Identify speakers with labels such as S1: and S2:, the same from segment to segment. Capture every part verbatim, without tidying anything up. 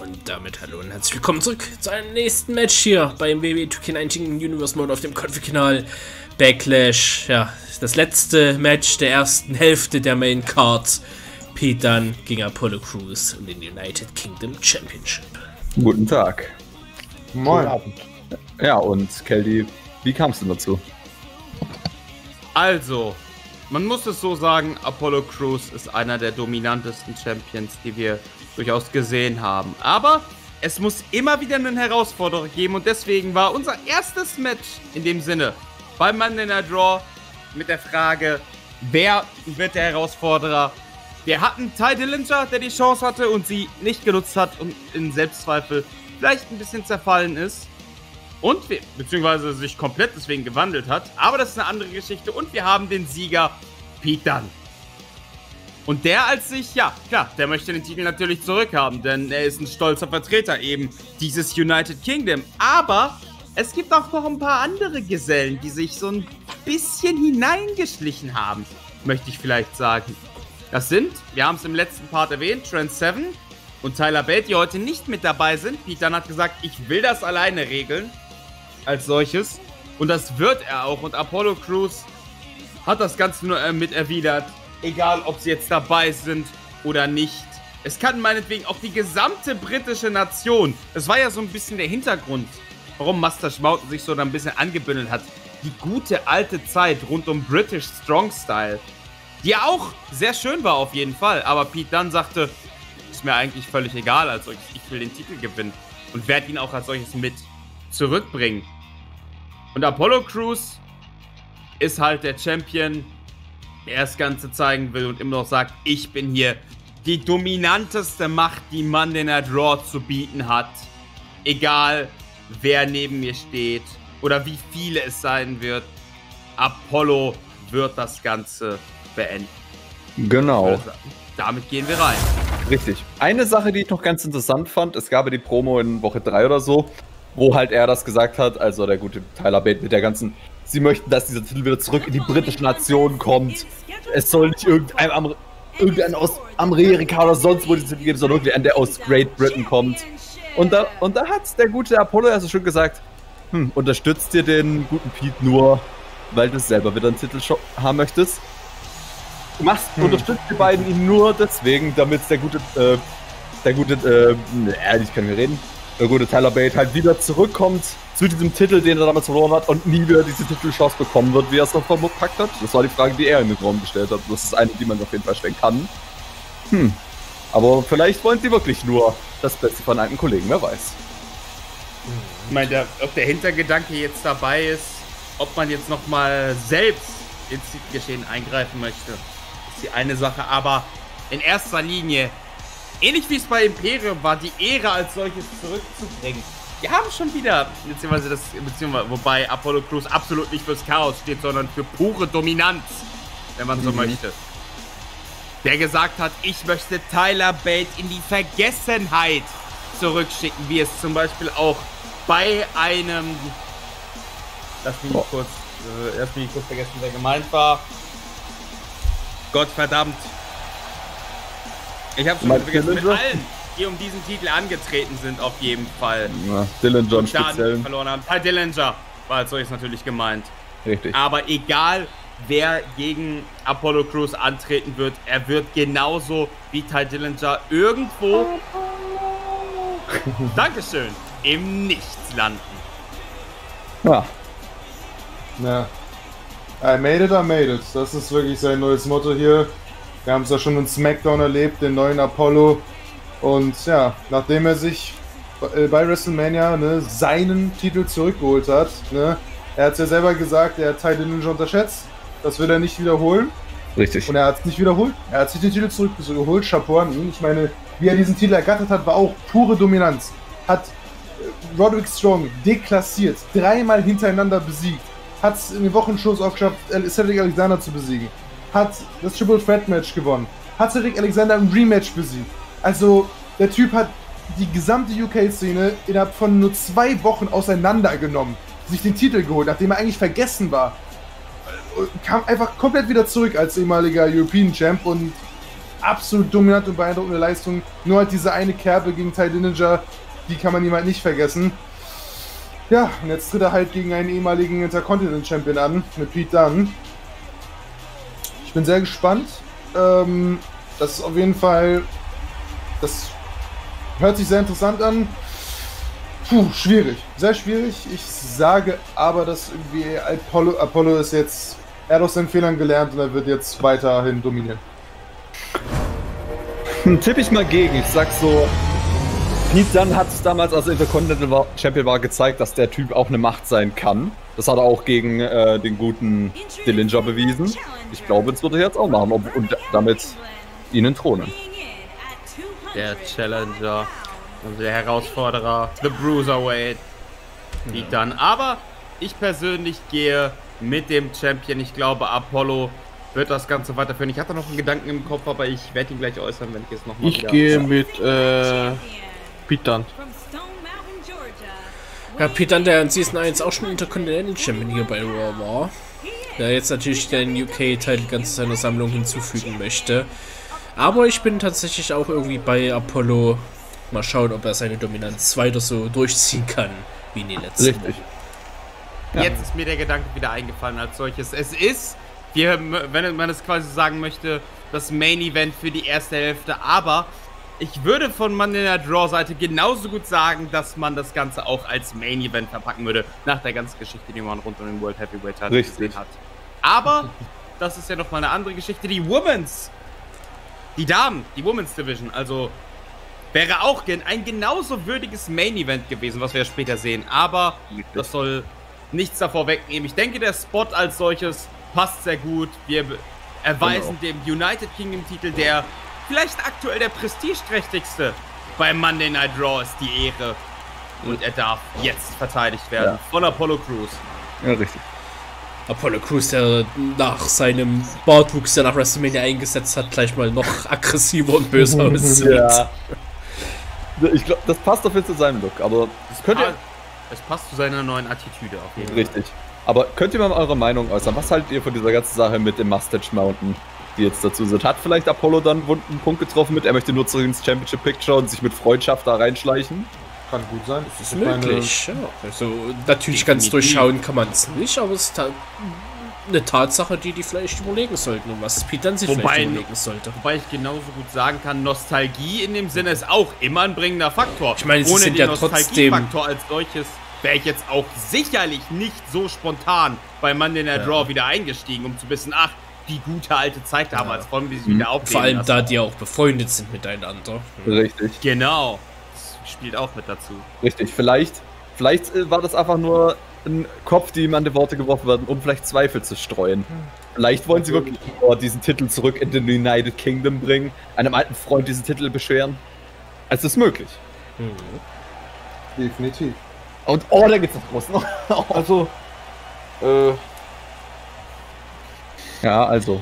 S1: Und damit hallo und herzlich willkommen zurück zu einem nächsten Match hier beim W W E zwei K neunzehn Universe Mode auf dem Konfi-Kanal Backlash. Ja, das letzte Match der ersten Hälfte der Main Card. Pete Dunne gegen Apollo Crews in den United Kingdom Championship.
S2: Guten Tag.
S3: Moin.
S2: Guten Abend. Ja, und Kelly, wie kam es denn dazu?
S4: Also, man muss es so sagen, Apollo Crews ist einer der dominantesten Champions, die wir durchaus gesehen haben. Aber es muss immer wieder einen Herausforderer geben und deswegen war unser erstes Match in dem Sinne beim Monday Night Raw mit der Frage, wer wird der Herausforderer? Wir hatten Tye Dillinger, der die Chance hatte und sie nicht genutzt hat und in Selbstzweifel vielleicht ein bisschen zerfallen ist. Und wir, beziehungsweise sich komplett deswegen gewandelt hat. Aber das ist eine andere Geschichte. Und wir haben den Sieger Pete Dunne. Und der als sich, ja, klar, der möchte den Titel natürlich zurückhaben. Denn er ist ein stolzer Vertreter eben dieses United Kingdom. Aber es gibt auch noch ein paar andere Gesellen, die sich so ein bisschen hineingeschlichen haben. Möchte ich vielleicht sagen. Das sind, wir haben es im letzten Part erwähnt, Trent Seven und Tyler Bate, die heute nicht mit dabei sind. Pete Dunne hat gesagt, ich will das alleine regeln. Als solches. Und das wird er auch. Und Apollo Crews hat das Ganze nur äh, mit erwidert. Egal, ob sie jetzt dabei sind oder nicht. Es kann meinetwegen auch die gesamte britische Nation. Das war ja so ein bisschen der Hintergrund, warum Mustache Mountain sich so da ein bisschen angebündelt hat. Die gute alte Zeit rund um British Strong Style. Die auch sehr schön war auf jeden Fall. Aber Pete Dunne sagte, ist mir eigentlich völlig egal als solches. Ich will den Titel gewinnen. Und werde ihn auch als solches mit zurückbringen. Und Apollo Crews ist halt der Champion, der das Ganze zeigen will und immer noch sagt, ich bin hier die dominanteste Macht, die Monday Night Raw zu bieten hat. Egal, wer neben mir steht oder wie viele es sein wird. Apollo wird das Ganze beenden.
S2: Genau.
S4: Also, damit gehen wir rein.
S2: Richtig. Eine Sache, die ich noch ganz interessant fand, es gab ja die Promo in Woche drei oder so, wo halt er das gesagt hat, also der gute Tyler Bate mit der ganzen, sie möchten, dass dieser Titel wieder zurück in die britische Nation kommt. Es soll nicht irgendein, Amer irgendein aus Amerika oder sonst wo diesen Titel geben, sondern wirklich ein, der aus Great Britain kommt. Und da, und da hat der gute Apollo ja so schön gesagt, hm, unterstützt ihr den guten Pete nur, weil du selber wieder einen Titel haben möchtest? Du machst, hm. unterstützt die beiden ihn nur deswegen, damit der gute, äh, der gute, äh, ehrlich können wir reden, der gute Tyler Bate halt wieder zurückkommt zu diesem Titel, den er damals verloren hat und nie wieder diese Titelchance bekommen wird, wie er es noch verpackt hat. Das war die Frage, die er in den Raum gestellt hat. Das ist eine, die man auf jeden Fall stellen kann. Hm. Aber vielleicht wollen sie wirklich nur das Beste von einem Kollegen, wer weiß.
S4: Ich meine, der, ob der Hintergedanke jetzt dabei ist, ob man jetzt nochmal selbst ins Titelgeschehen eingreifen möchte, ist die eine Sache. Aber in erster Linie, ähnlich wie es bei Imperium war, die Ehre als solches zurückzubringen. Wir haben schon wieder, beziehungsweise das, beziehungsweise, wobei Apollo Crews absolut nicht fürs Chaos steht, sondern für pure Dominanz, wenn man so mhm. möchte. Der gesagt hat, ich möchte Tyler Bate in die Vergessenheit zurückschicken, wie es zum Beispiel auch bei einem, lass mich oh. kurz, äh, lass mich kurz vergessen, wer gemeint war. Gottverdammt. Ich habe schon mal vergessen, mit allen, die um diesen Titel angetreten sind, auf jeden Fall.
S2: Ja, Dillinger speziell.
S4: Verloren haben. Tye Dillinger war als solches natürlich gemeint.
S2: Richtig.
S4: Aber egal, wer gegen Apollo Crews antreten wird, er wird genauso wie Tye Dillinger irgendwo, Dankeschön, im Nichts landen.
S2: Ja.
S3: Ja. I made it, I made it. Das ist wirklich sein neues Motto hier. Wir haben es ja schon in SmackDown erlebt, den neuen Apollo. Und ja, nachdem er sich bei WrestleMania ne, seinen Titel zurückgeholt hat, ne, er hat es ja selber gesagt, er hat Tye Dillinger unterschätzt. Das wird er nicht wiederholen.
S2: Richtig.
S3: Und er hat es nicht wiederholt. Er hat sich den Titel zurückgeholt. Chapeau an ihn. Ich meine, wie er diesen Titel ergattert hat, war auch pure Dominanz. Hat Roderick Strong deklassiert, dreimal hintereinander besiegt. Hat es in den Wochenshows auch geschafft, Cedric Alexander zu besiegen. Hat das Triple Threat Match gewonnen. Hat Cedric Alexander im Rematch besiegt. Also, der Typ hat die gesamte U K-Szene innerhalb von nur zwei Wochen auseinandergenommen. Sich den Titel geholt, nachdem er eigentlich vergessen war. Kam einfach komplett wieder zurück als ehemaliger European Champ und absolut dominant und beeindruckende Leistung. Nur halt diese eine Kerbe gegen Ty Dillinger, die kann man ihm halt nicht vergessen. Ja, und jetzt tritt er halt gegen einen ehemaligen Intercontinental-Champion an, mit Pete Dunne. Ich bin sehr gespannt. Ähm, das ist auf jeden Fall... Das hört sich sehr interessant an. Puh, schwierig. Sehr schwierig. Ich sage aber, dass irgendwie Apollo, Apollo ist jetzt... Er hat aus seinen Fehlern gelernt und er wird jetzt weiterhin dominieren.
S2: Hm, tippe ich mal gegen. Ich sag so... Pete Dunne hat es damals, als er Intercontinental Champion war, gezeigt, dass der Typ auch eine Macht sein kann. Das hat er auch gegen äh, den guten Dillinger bewiesen. Ich glaube, das wird er jetzt auch machen ob, und damit ihn entthronen.
S4: Der Challenger, also der Herausforderer, The Bruiserweight, Pete Dunne. Aber ich persönlich gehe mit dem Champion. Ich glaube, Apollo wird das Ganze weiterführen. Ich hatte noch einen Gedanken im Kopf, aber ich werde ihn gleich äußern, wenn ich jetzt nochmal
S5: Ich gehe mit äh, Pete Dunne.
S1: Ja, Pete Dunne, der in Season eins auch schon Intercontinental Champion hier bei Raw war. Der jetzt natürlich den U K-Titel ganz seiner Sammlung hinzufügen möchte. Aber ich bin tatsächlich auch irgendwie bei Apollo. Mal schauen, ob er seine Dominanz weiter so durchziehen kann, wie in den letzten.
S2: Richtig.
S4: Ja. Jetzt ist mir der Gedanke wieder eingefallen als solches. Es ist, wie, wenn man es quasi sagen möchte, das Main Event für die erste Hälfte, aber ich würde von Monday Night Raw Seite genauso gut sagen, dass man das Ganze auch als Main Event verpacken würde, nach der ganzen Geschichte, die man rund um den World Heavyweight Title gesehen hat. Aber das ist ja nochmal eine andere Geschichte, die Women's, die Damen, die Women's Division, also wäre auch ein genauso würdiges Main Event gewesen, was wir später sehen, aber das soll nichts davor wegnehmen. Ich denke, der Spot als solches passt sehr gut. Wir erweisen genau dem United Kingdom Titel, der vielleicht aktuell der prestigeträchtigste bei Monday Night Raw ist, die Ehre. Und er darf jetzt verteidigt werden ja. von Apollo Crews.
S2: Ja, richtig.
S1: Apollo Crews, der nach seinem Bartwuchs, der nach WrestleMania eingesetzt hat, gleich mal noch aggressiver und böser aussieht.
S2: Ja. Ich glaube, das passt auf jeden Fall zu seinem Look, aber das könnt ihr...
S4: Es passt zu seiner neuen Attitüde auf jeden Fall.
S2: Richtig. Aber könnt ihr mal eure Meinung äußern? Was haltet ihr von dieser ganzen Sache mit dem Mustache Mountain, die jetzt dazu sind? Hat vielleicht Apollo dann einen wunden Punkt getroffen mit, er möchte nur zurück ins Championship Picture und sich mit Freundschaft da reinschleichen?
S3: Kann gut sein.
S1: Das ist möglich, ja. Also, natürlich ganz durchschauen kann man es nicht, aber es ist ta eine Tatsache, die die vielleicht überlegen sollten und was Pete Dunne sich
S4: wobei,
S1: vielleicht überlegen sollte.
S4: Wobei ich genauso gut sagen kann, Nostalgie in dem Sinne ist auch immer ein bringender Faktor.
S1: Ich meine, sie
S4: ohne
S1: sind
S4: den
S1: ja trotzdem...
S4: Nostalgie-Faktor als solches wäre ich jetzt auch sicherlich nicht so spontan bei Monday Night Raw ja. wieder eingestiegen, um zu wissen, ach, die gute alte Zeit damals, ja. wollen wir sie mhm. wieder aufleben
S1: Vor allem
S4: lassen.
S1: Da die auch befreundet sind miteinander.
S2: Richtig.
S4: Genau. Das spielt auch mit dazu.
S2: Richtig. Vielleicht, vielleicht war das einfach nur ein Kopf, die ihm an die Worte geworfen werden, um vielleicht Zweifel zu streuen. Vielleicht wollen sie wirklich diesen Titel zurück in den United Kingdom bringen, einem alten Freund diesen Titel beschweren. Es ist möglich.
S3: Mhm. Definitiv.
S2: Und oh, da geht's noch groß.
S5: Also, äh,
S2: ja, also.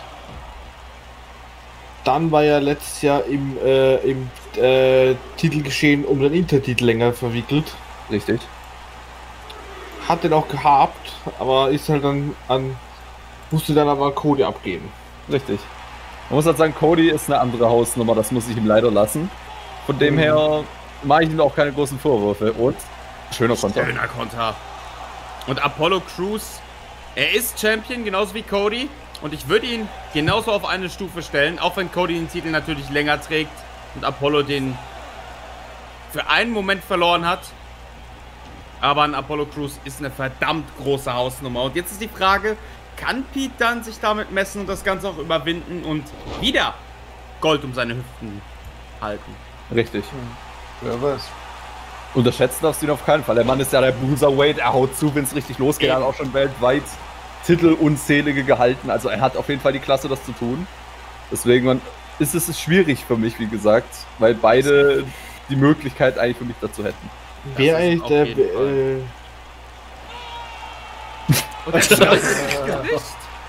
S5: Dann war ja letztes Jahr im, äh, im äh, Titelgeschehen um den Intertitel länger verwickelt.
S2: Richtig.
S5: Hat den auch gehabt, aber ist halt dann an, musste dann aber Cody abgeben.
S2: Richtig. Man muss halt sagen, Cody ist eine andere Hausnummer, das muss ich ihm leider lassen. Von dem mhm. her mache ich ihm auch keine großen Vorwürfe. Und schöner Konter.
S4: Schöner Konter. Und Apollo Crews, er ist Champion, genauso wie Cody. Und ich würde ihn genauso auf eine Stufe stellen, auch wenn Cody den Titel natürlich länger trägt und Apollo den für einen Moment verloren hat. Aber ein Apollo Crews ist eine verdammt große Hausnummer. Und jetzt ist die Frage, kann Pete Dunne sich damit messen und das Ganze auch überwinden und wieder Gold um seine Hüften halten?
S2: Richtig.
S3: Hm. Wer weiß.
S2: Unterschätzen darfst du ihn auf keinen Fall. Der Mann ist ja der Bruiserweight, er haut zu, wenn es richtig losgeht. Er hat auch schon weltweit Titel unzählige gehalten. Also er hat auf jeden Fall die Klasse, das zu tun. Deswegen ist es schwierig für mich, wie gesagt, weil beide die Möglichkeit eigentlich für mich dazu hätten.
S5: Wer eigentlich der... Äh,
S4: Und der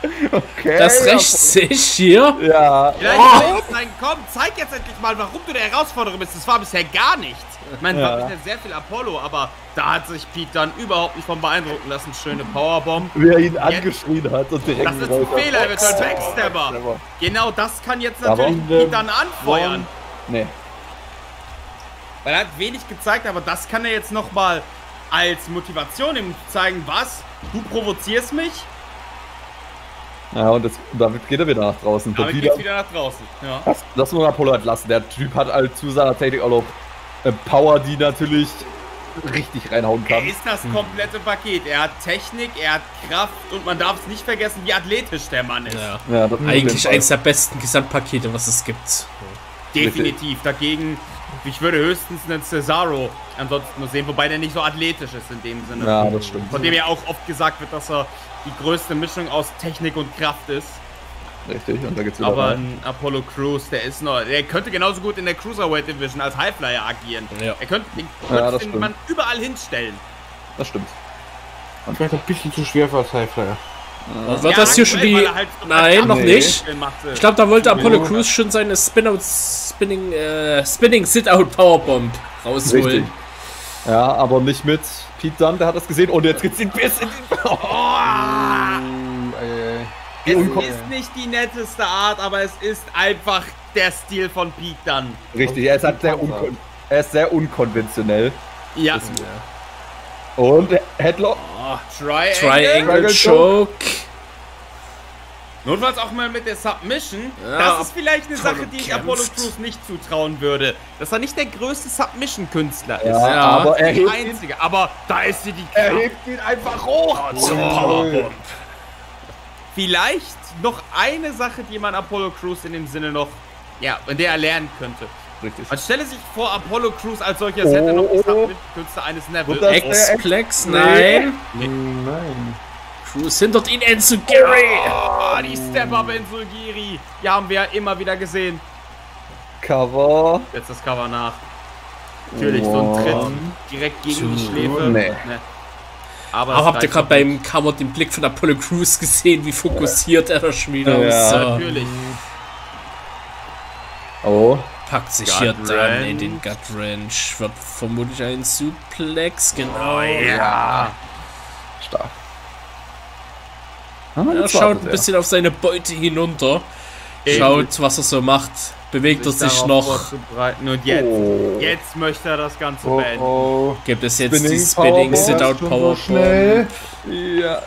S2: Okay.
S1: Das rächt sich hier.
S2: Ja.
S4: Vielleicht
S1: Oh.
S4: soll ich sagen, komm, zeig jetzt endlich mal, warum du der Herausforderer bist. Das war bisher gar nichts. Ich meine,
S2: Ja.
S4: war bisher sehr viel Apollo, aber da hat sich Pete dann überhaupt nicht von beeindrucken lassen. Schöne Powerbomb.
S2: Wie er ihn angeschrien hat und direkt
S4: Das ist ein
S2: raus-
S4: Fehler, er wird ein
S2: Backstabber.
S4: Backstabber. Genau das kann jetzt
S2: Aber-
S4: natürlich Pete dann anfeuern.
S2: Nee.
S4: Weil er hat wenig gezeigt, aber das kann er jetzt nochmal als Motivation ihm zeigen, was? Du provozierst mich,
S2: Ja, und das, damit geht er wieder nach draußen.
S4: aber
S2: Und
S4: geht's
S2: wieder,
S4: wieder nach draußen. Ja.
S2: das, das muss man Apollo halt lassen. Der Typ hat halt zu seiner Technik auch noch äh, Power, die natürlich richtig reinhauen
S4: Er
S2: kann.
S4: ist das komplette Paket. Er hat Technik, er hat Kraft und man darf es nicht vergessen, wie athletisch der Mann ist.
S1: Ja.
S2: Ja, das
S1: Eigentlich eins der besten Gesamtpakete, was es gibt.
S4: Definitiv. Dagegen, ich würde höchstens einen Cesaro ansonsten nur sehen, wobei der nicht so athletisch ist in dem Sinne.
S2: Ja, das stimmt.
S4: Von dem ja auch oft gesagt wird, dass er die größte Mischung aus Technik und Kraft ist.
S2: Richtig, und da geht's wieder
S4: Aber
S2: rein.
S4: ein Apollo Crews, der ist noch, der könnte genauso gut in der Cruiserweight Division als Highflyer agieren.
S1: Ja.
S4: Er könnte den,
S2: Ja,
S4: könnte
S2: das
S4: den
S2: stimmt.
S4: Mann überall hinstellen.
S2: Das stimmt.
S5: Vielleicht ein bisschen zu schwer für als Highflyer.
S1: Wird Also das hier schon
S4: aktuell,
S1: die...
S4: weil er halt so
S1: Nein, noch
S2: Nee.
S1: nicht. Ich glaube, da wollte Apollo Crews schon seine Spin-out, Spinning, äh, Spinning Sit-Out Powerbomb rausholen.
S2: Richtig. Ja, aber nicht mit Pete Dunne, der hat das gesehen und jetzt geht's ihn bis in die... Oh,
S4: Es
S2: Unkon-
S4: ist nicht die netteste Art, aber es ist einfach der Stil von Pete Dunne.
S2: richtig, er ist halt sehr, unkon er ist sehr unkonventionell.
S4: Ja.
S2: Und Headlock.
S4: Triangle.
S1: Triangle
S2: Choke.
S1: Choke.
S4: Notfalls auch mal mit der Submission.
S1: Ja,
S4: Das ist vielleicht eine Sache, die ich
S1: kämpft.
S4: Apollo Crews nicht zutrauen würde. Dass er nicht der größte Submission-Künstler ist.
S2: Ja,
S1: Ja.
S2: aber er
S4: Der
S2: hebt, ihn,
S4: einzige. Aber da ist sie die
S2: er
S4: Kraft.
S2: hebt ihn einfach hoch.
S1: Zum Powerbomb.
S4: Vielleicht noch eine Sache, die man Apollo Crews in dem Sinne noch, ja, in der er lernen könnte.
S2: Richtig.
S4: Man stelle sich vor, Apollo Crews als solcher als hätte er noch
S2: Oh,
S4: die
S2: oh.
S4: Submission-Künstler eines Neville.
S2: Das-
S1: X-Plex,
S2: Nee.
S1: nein.
S3: Nein.
S1: Crews hindert ihn Enzugiri.
S4: Oh, die Step-Up in Sulgiri. Die haben wir ja immer wieder gesehen.
S2: Cover.
S4: Jetzt das Cover nach. Natürlich, so ein Tritt direkt gegen die Schläfe.
S2: Nee.
S4: Ne. Aber,
S1: Aber
S4: es
S1: habt ihr
S4: reicht
S1: gerade
S4: doch
S1: beim Cover den Blick von Apollo Crews gesehen, wie fokussiert er da schon wieder
S2: Ja.
S1: ist?
S4: nicht.
S1: So.
S4: Natürlich.
S2: Oh.
S1: Packt sich
S4: Gut
S1: hier dann
S4: Wrench.
S1: in den Gut Wrench. Wird vermutlich ein Suplex, genau.
S4: Ja.
S2: Stark. Ah,
S1: Er
S2: das
S1: schaut
S2: wartet
S1: ein
S2: er.
S1: bisschen auf seine Beute hinunter.
S4: Eben.
S1: Schaut, was er so macht. Bewegt er sich
S4: darauf
S1: noch.
S4: vorzubereiten. Und jetzt,
S2: Oh.
S4: jetzt möchte er das Ganze
S3: Oh,
S4: beenden.
S3: oh.
S1: Gibt es jetzt
S2: Spinning
S1: die Spinning
S2: Powerbomb.
S1: Sit-Out
S3: Schon so
S1: Powerbomb?
S3: schnell.
S2: Ja.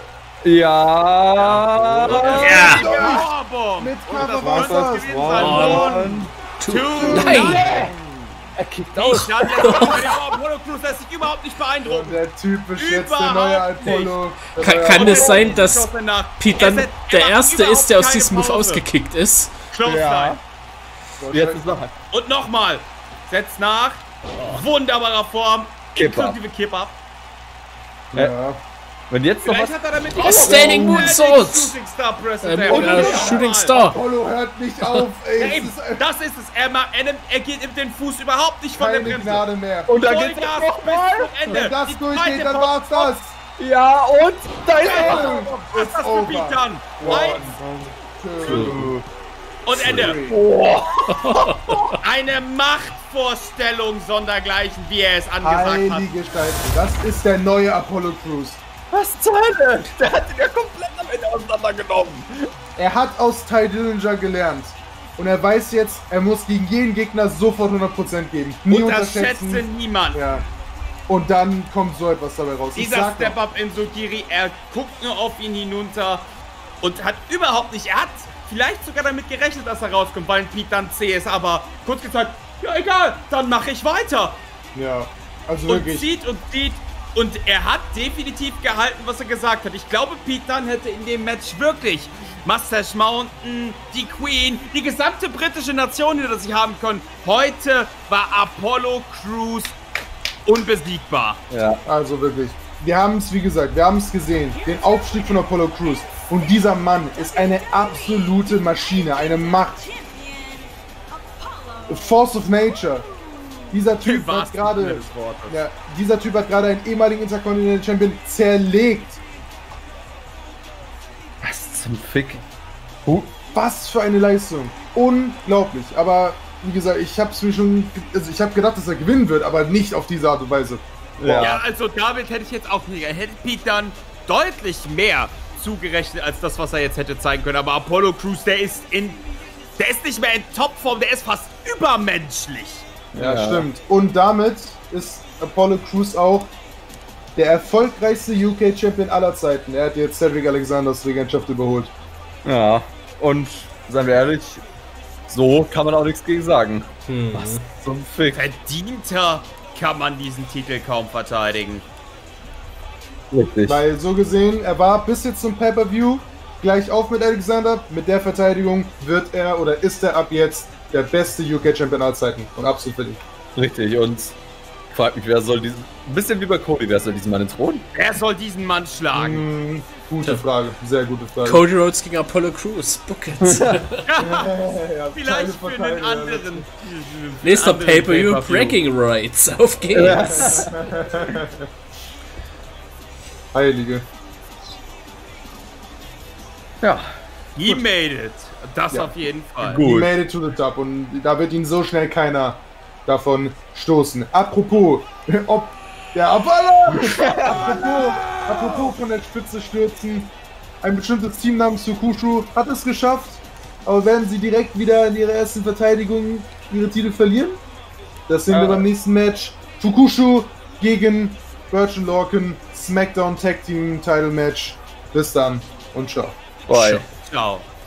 S2: Ja.
S1: Ja.
S4: Die Powerbomb.
S3: Mit
S4: Und das
S3: Cover
S4: könnte
S3: was
S4: es
S3: das?
S4: gewesen sein. One,
S1: Two.
S4: two,
S1: Nein.
S2: Er kickt
S4: Nicht
S2: aus.
S4: dann lässt sich der Apollo Crews lässt sich überhaupt nicht beeindrucken.
S3: Der typisch jetzt der
S4: Überhaupt
S3: neue Apollo. Der
S1: Kann-
S3: neue
S1: kann
S3: Apollo.
S1: es sein, dass
S4: Geschossen nach.
S1: Pete
S4: Er
S1: dann
S4: setzt- er
S1: der
S4: macht
S1: Erste
S4: überhaupt
S1: ist, der aus
S4: keine
S1: diesem Move
S4: Pause.
S1: ausgekickt ist?
S4: Close
S2: Ja.
S4: line.
S2: Jetzt ist noch ein
S4: Und nochmal. Setzt nach. Wunderbarer Form.
S2: Kip-Up.
S4: Inklusive Kip-Up.
S3: Ja.
S2: Wenn jetzt noch
S4: Vielleicht
S2: was.
S4: hat er damit
S1: Oh, Standing Moonsault.
S4: Shooting Star Press.
S1: Ähm,
S4: Der-
S1: äh, Shooting Star.
S3: Apollo hört nicht auf,
S4: Ja,
S3: ey.
S4: eben,
S3: Es ist
S4: das ist es. Er, ma- er, nimmt, er geht mit den Fuß überhaupt nicht von der
S3: keine
S4: Bremse.
S3: Gnade mehr.
S2: Und da
S4: Vollgas
S2: geht's
S4: bis
S2: noch mal.
S4: zum Ende.
S3: Wenn das
S4: Die
S3: durchgeht,
S4: zweite
S3: dann war's das.
S2: Ja, und da ist er.
S4: Was ist das für Pete Dunne? Eins
S3: Two,
S4: und Ende.
S2: Oh.
S4: Eine Machtvorstellung sondergleichen, wie er es angesagt hat.
S3: Heilige Scheiße. Das ist der neue Apollo Crews.
S2: Was zur Hölle? Der hat ihn ja komplett am Ende auseinandergenommen.
S3: Er hat aus Ty Dillinger gelernt. Und er weiß jetzt, er muss gegen jeden Gegner sofort hundert Prozent geben. Nie
S4: Und das schätze
S3: unterschätzen.
S4: niemand.
S3: Ja. Und dann kommt so etwas dabei raus. Ich
S4: Dieser
S3: sag doch,
S4: Step-Up in Sugiri, er guckt nur auf ihn hinunter und hat überhaupt nicht, er hat vielleicht sogar damit gerechnet, dass er rauskommt, weil ein Pete dann C ist, aber kurz gesagt, ja egal, dann mache ich weiter.
S3: Ja, also
S4: Und
S3: wirklich.
S4: zieht und zieht und er hat definitiv gehalten, was er gesagt hat. Ich glaube, Pete Dunne hätte in dem Match wirklich Mustache Mountain, die Queen, die gesamte britische Nation hinter sich haben können. Heute war Apollo Crews unbesiegbar.
S2: Ja.
S3: Also wirklich. Wir haben es, wie gesagt, wir haben es gesehen. Den Aufstieg von Apollo Crews. Und dieser Mann ist eine absolute Maschine, eine Macht. Force of Nature. Dieser Typ
S4: Im
S3: hat
S4: wahrsten Sinne
S3: gerade,
S4: des Wortes.
S3: ja, dieser Typ hat gerade einen ehemaligen Intercontinental Champion zerlegt.
S2: Was zum Fick.
S3: Huh. Was für eine Leistung. Unglaublich. Aber wie gesagt, ich hab's mir schon. Also ich habe gedacht, dass er gewinnen wird, aber nicht auf diese Art und Weise.
S2: Ja.
S4: Ja, also damit hätte ich jetzt auch nicht. Er hätte Pete dann deutlich mehr zugerechnet als das, was er jetzt hätte zeigen können. Aber Apollo Crews, der ist in. Der ist nicht mehr in Topform, der ist fast übermenschlich.
S3: Ja,
S2: Ja.
S3: stimmt. Und damit ist Apollo Crews auch der erfolgreichste U K-Champion aller Zeiten. Er hat jetzt Cedric Alexanders Regentschaft überholt.
S2: Ja, und seien wir ehrlich, so kann man auch nichts gegen sagen.
S1: Hm.
S2: Was zum Fick.
S4: Verdienter kann man diesen Titel kaum verteidigen.
S2: Richtig.
S3: Weil so gesehen, er war bis jetzt zum Pay-Per-View gleich auf mit Alexander. Mit der Verteidigung wird er oder ist er ab jetzt der beste U K-Champion aller Zeiten. Und absolut verdient.
S2: Richtig, und frag mich, wer soll diesen. Ein bisschen wie bei Cody, wer soll diesen Mann entthronen?
S4: Wer soll diesen Mann schlagen?
S3: Hm, gute Frage, sehr gute Frage.
S1: Cody Rhodes gegen Apollo Crews. Book it.
S3: Ja,
S4: Vielleicht
S3: Teile
S4: für
S3: von
S4: einen
S3: Teile,
S4: anderen. für
S1: Nächster
S4: einen anderen
S1: Pay-Per-View,
S4: Pay-Per-View.
S1: Bragging Rights. Auf geht's.
S3: Heilige.
S2: Ja.
S4: He made it. Das
S3: Ja.
S4: auf jeden Fall.
S2: Gut.
S3: He made it to the top und da wird ihn so schnell keiner davon stoßen. Apropos, ob der Apollo! apropos, apropos von der Spitze stürzen, ein bestimmtes Team namens Fukushu hat es geschafft, aber werden sie direkt wieder in ihrer ersten Verteidigung ihre Titel verlieren? Das sehen wir
S2: Äh.
S3: beim nächsten Match. Fukushu gegen Birch und Lorcan, SmackDown Tag Team Title Match. Bis dann und ciao.
S2: Bye.
S4: Ciao.